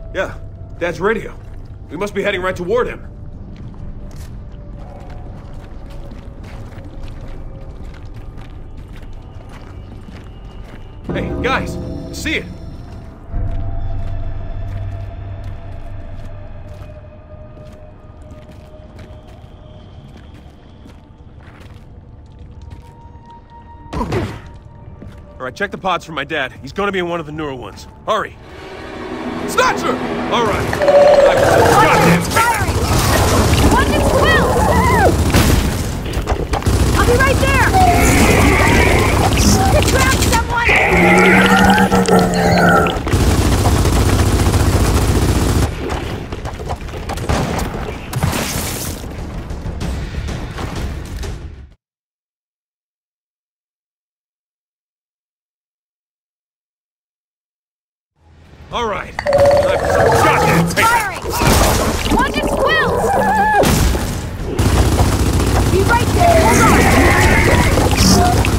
Yeah, Dad's radio. We must be heading right toward him. Hey, guys, I see it. All right, check the pods for my dad. He's gonna be in one of the newer ones. Hurry. Snatcher! All right. Goddamn firing! One is Will! I'll be right there! To grab someone! All right. Time for some goddamn Firing! One is Will! Be right there! Hold on!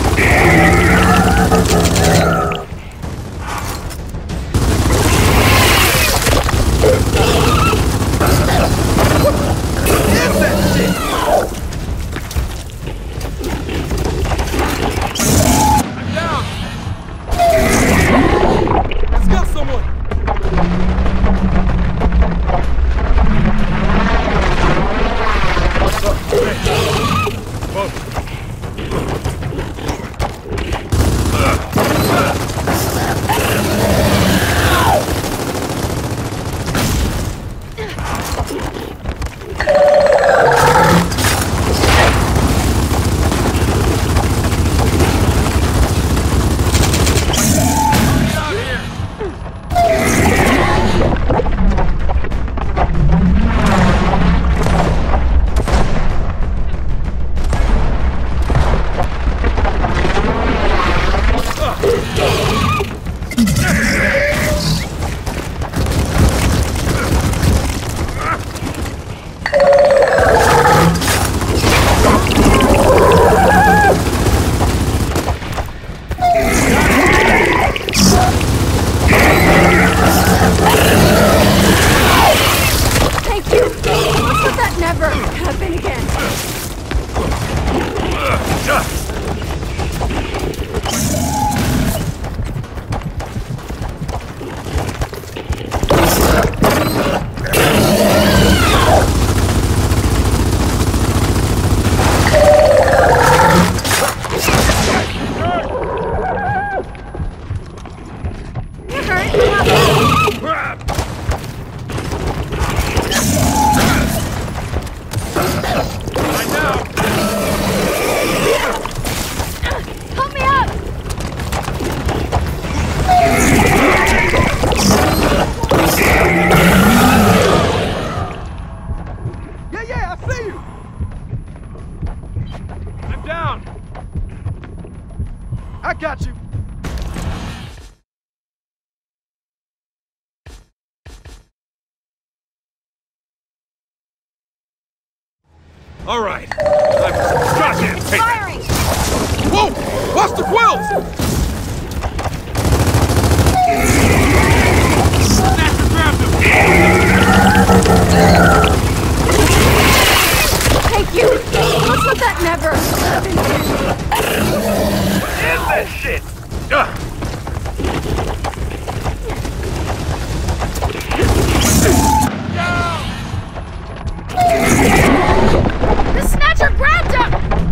I got you! All right. Time for some goddamn tape. Firing! Whoa! Watch the quills! Snatcher grabbed him! Thank you! Let's let that never happen. What is that shit? The Snatcher grabbed him!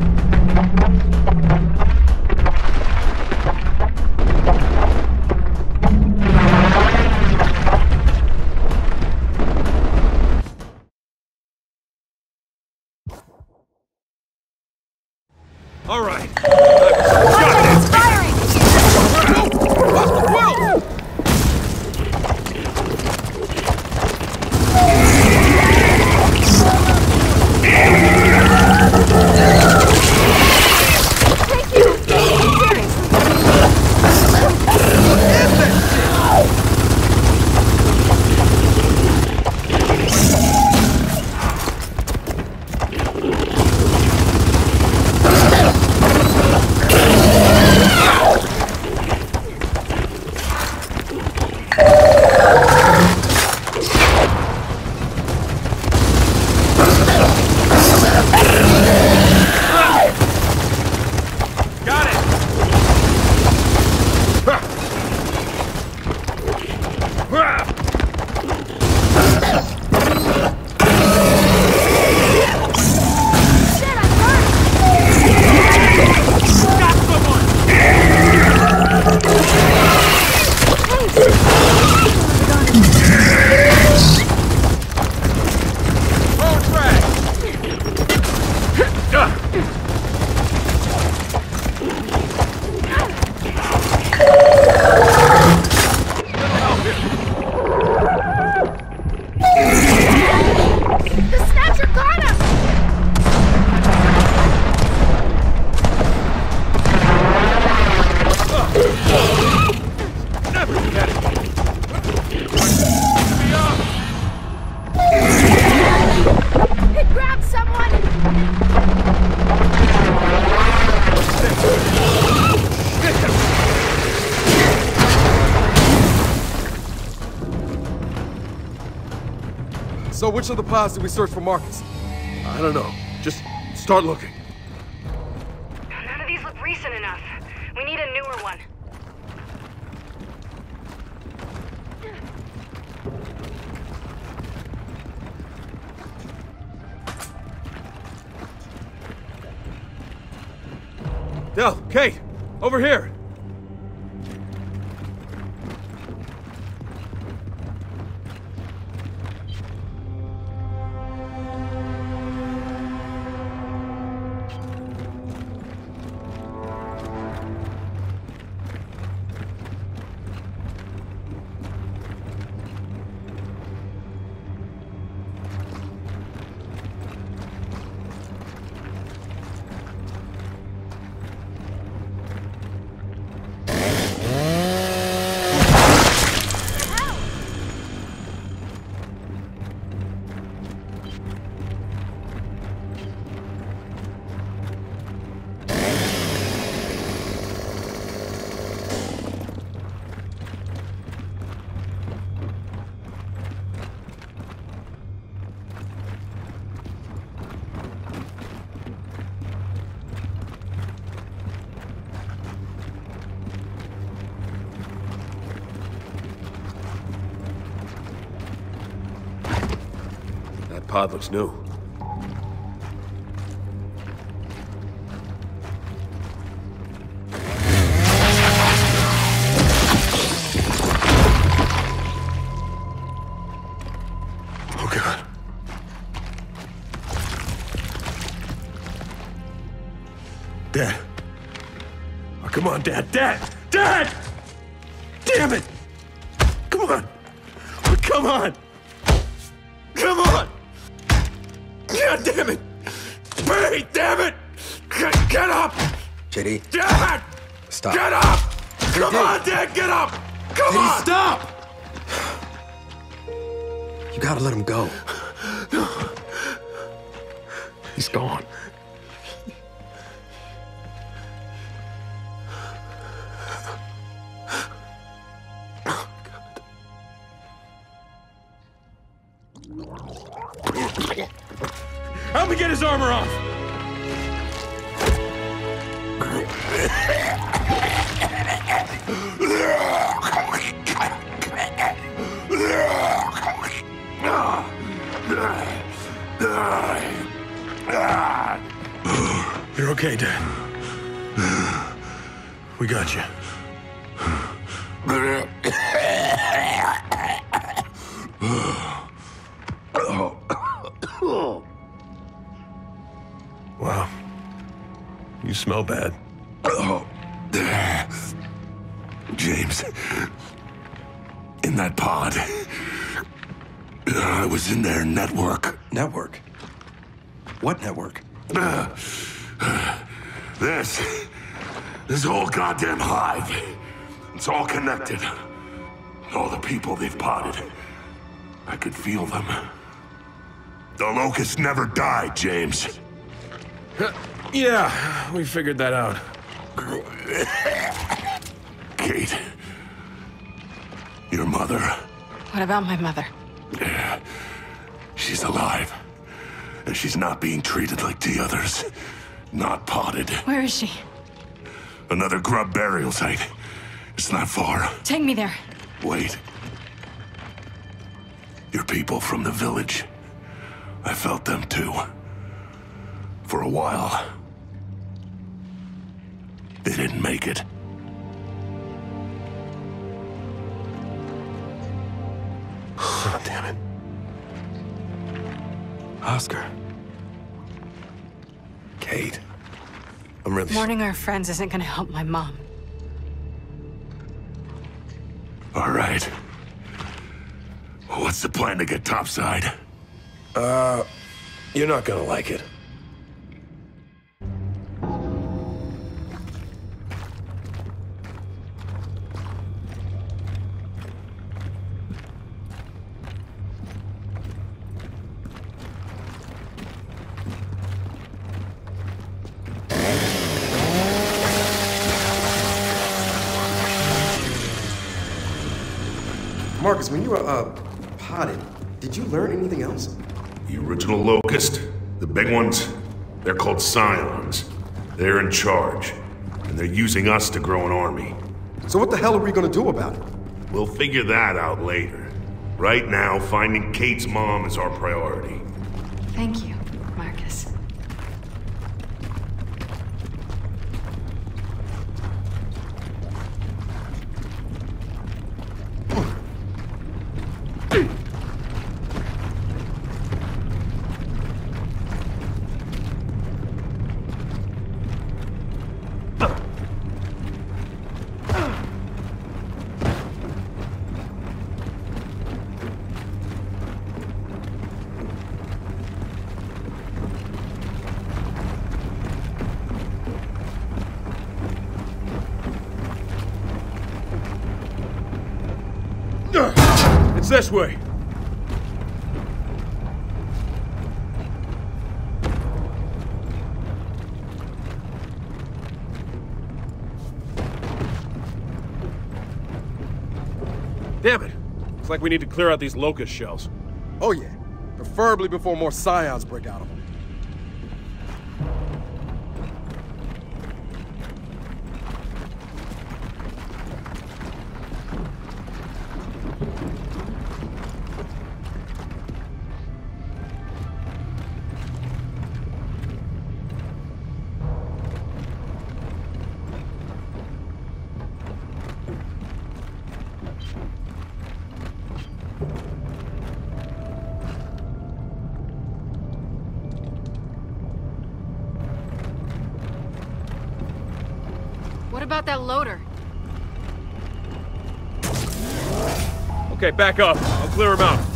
All right. It's firing! Watch the quills! Thank you! Seriously! The Snatcher got him! Never get it! It grabbed someone! So which of the pods did we search for Marcus? I don't know. Just start looking. None of these look recent enough. We need a newer one. Del, Kate, over here. That pod looks new. Oh, God. Dad. Oh, come on, Dad. Dad! Dad! Damn it! Come on! Oh, come on! Come on! God damn it! Wait, damn it! Get up! JD, Dad! stop. Get up! Come on, Dad, get up! Come on! Stop! You gotta let him go. He's gone. Help me get his armor off! You're okay, Dad. We got you. Wow. You smell bad. James, in that pod, I was in their network. Network? What network? This whole goddamn hive. It's all connected. All the people they've potted. I could feel them. The Locust never died, James. Yeah, we figured that out. Kate, your mother, What about my mother? she's alive. And she's not being treated like the others. Not potted. Where is she? Another grub burial site. It's not far. Take me there. Wait. Your people from the village. I felt them too. For a while. They didn't make it. Oh, damn it. Oscar. Kate. Kate. I'm really... Mourning our friends isn't gonna help my mom. All right. What's the plan to get topside? You're not gonna like it. Marcus, when you were, potted, did you learn anything else? The original Locust, the big ones, they're called Scions. They're in charge, and they're using us to grow an army. So what the hell are we gonna do about it? We'll figure that out later. Right now, finding Kate's mom is our priority. Thank you, Marcus. It's this way. Damn it. Looks like we need to clear out these locust shells. Oh yeah, preferably before more Scions break out of them. What about that loader? Okay, back up. I'll clear him out.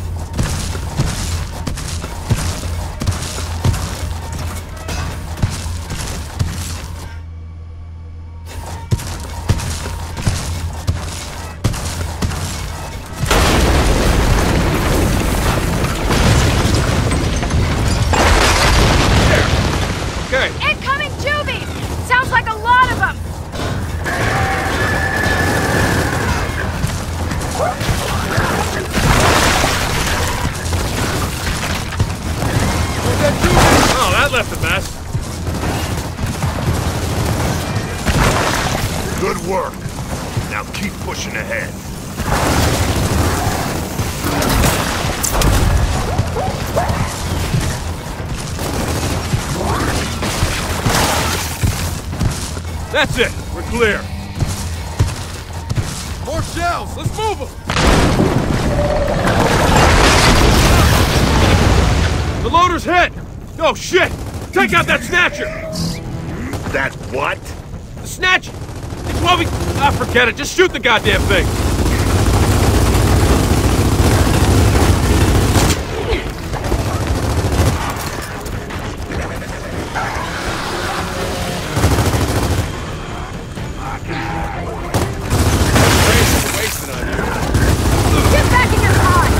Okay. Incoming Juvies! Sounds like a lot of them! Oh, that left a mess. Good work. Now keep pushing ahead. That's it. We're clear. More shells! Let's move them! The loader's hit! Oh, shit! Take out that snatcher! That what? The snatcher! It's what we... Ah, forget it. Just shoot the goddamn thing! Get back in your pod!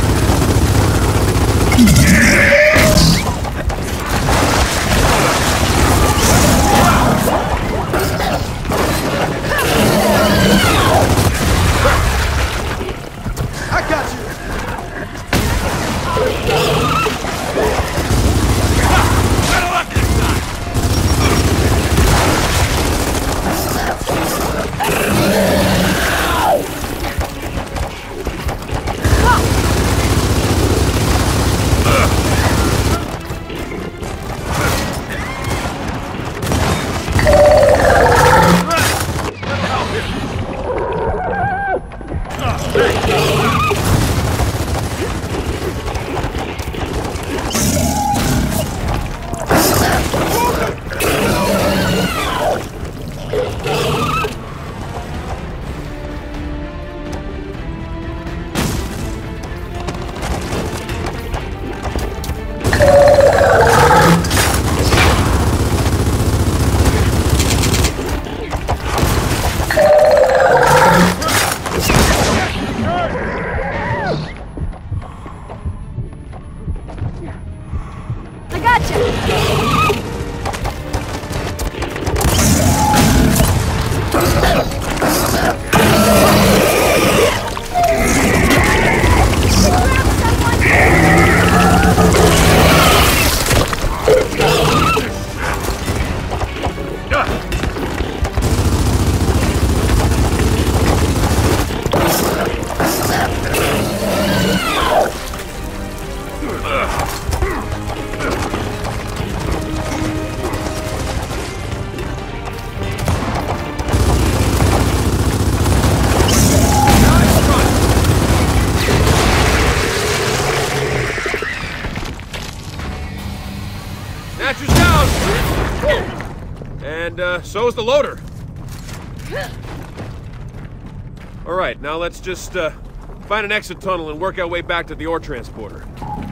And, so is the loader. Alright, now let's just, find an exit tunnel and work our way back to the ore transporter.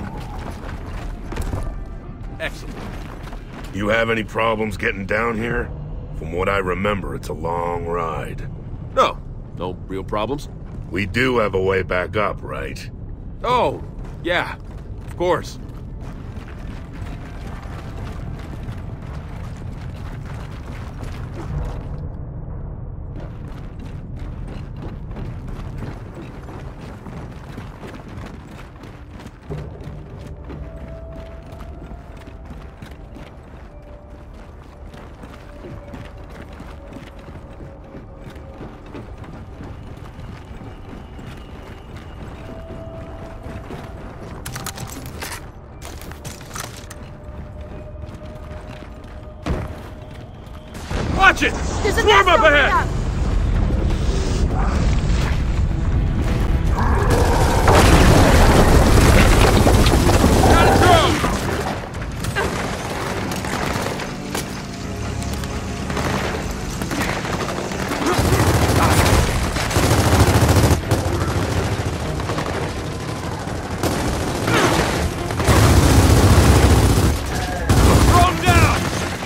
Excellent. You have any problems getting down here? From what I remember, it's a long ride. No real problems. We do have a way back up, right? Oh, yeah, of course. Watch it! There's a Swarm nest up opening ahead! up. Gotta throw! Throw him down!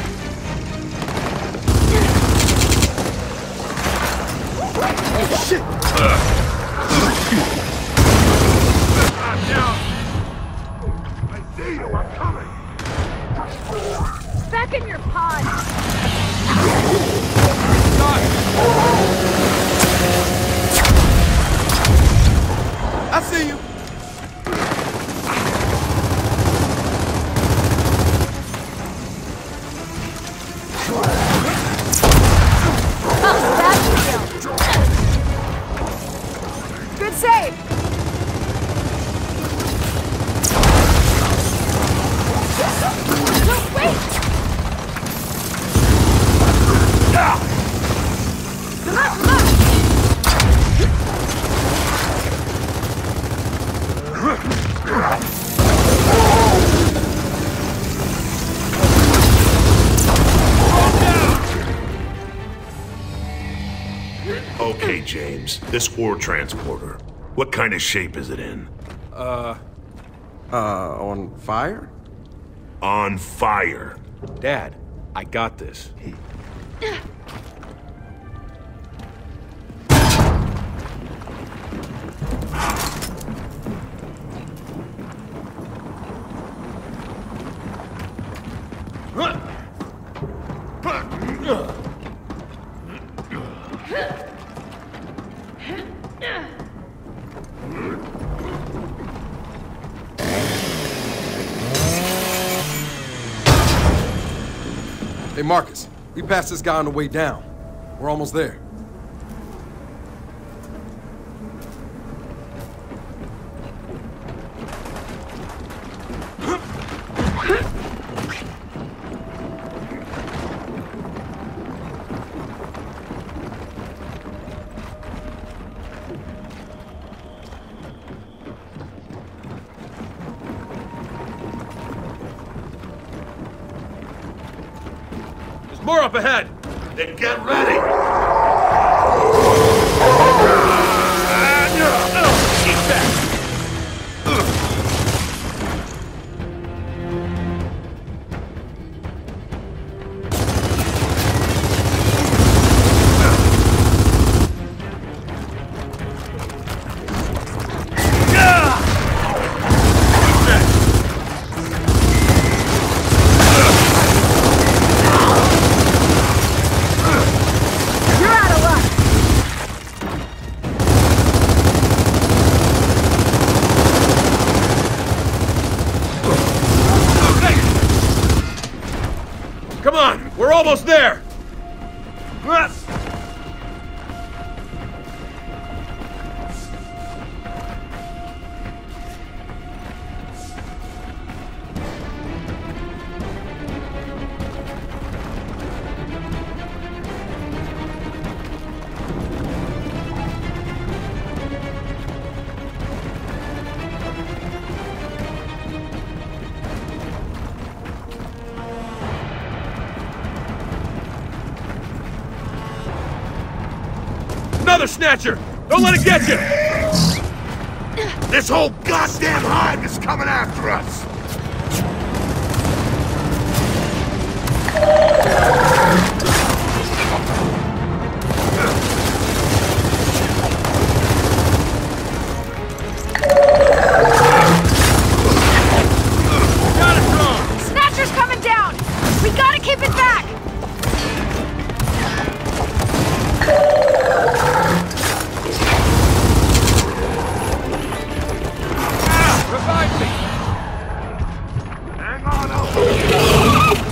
Back in your pod. I see you. Oh, that's the Good save. No, wait. Come on. Okay, James. This ore transporter. What kind of shape is it in? On fire? On fire. Dad, I got this. Hey, Marcus, we passed this guy on the way down. We're almost there. There's more up ahead! Then get ready! Keep back! You're out of luck. Come on, we're almost there! another Snatcher! Don't let it get you! This whole goddamn hive is coming after us! Got it wrong! Snatcher's coming down! We gotta keep it back! Revive me! Hang on, I'll...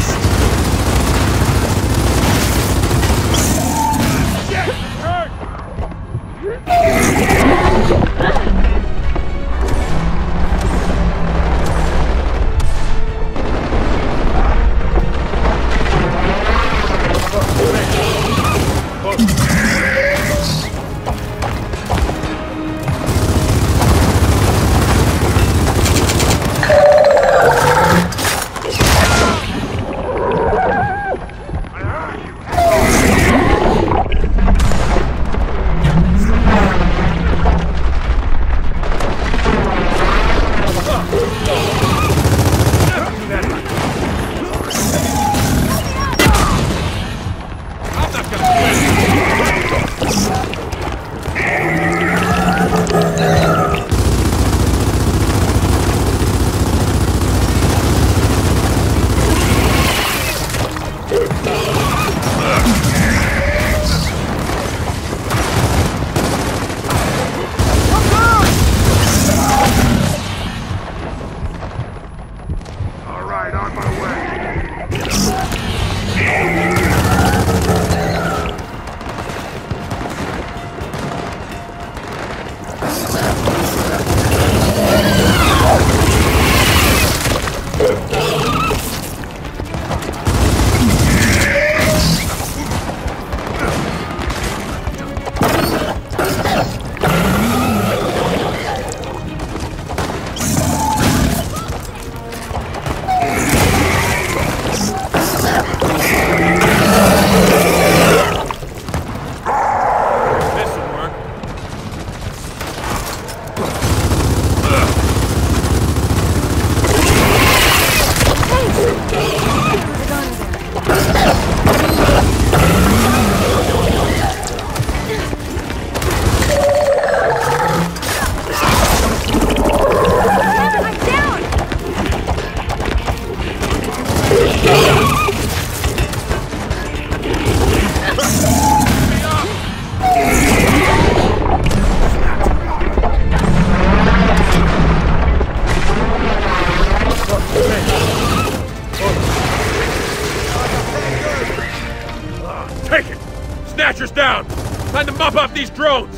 Take it! Snatcher's down! Time to mop up these drones!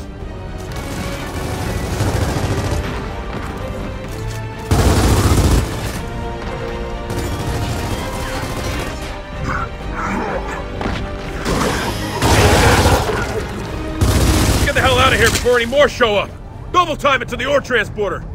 Get the hell out of here before any more show up! Double time it to the ore transporter!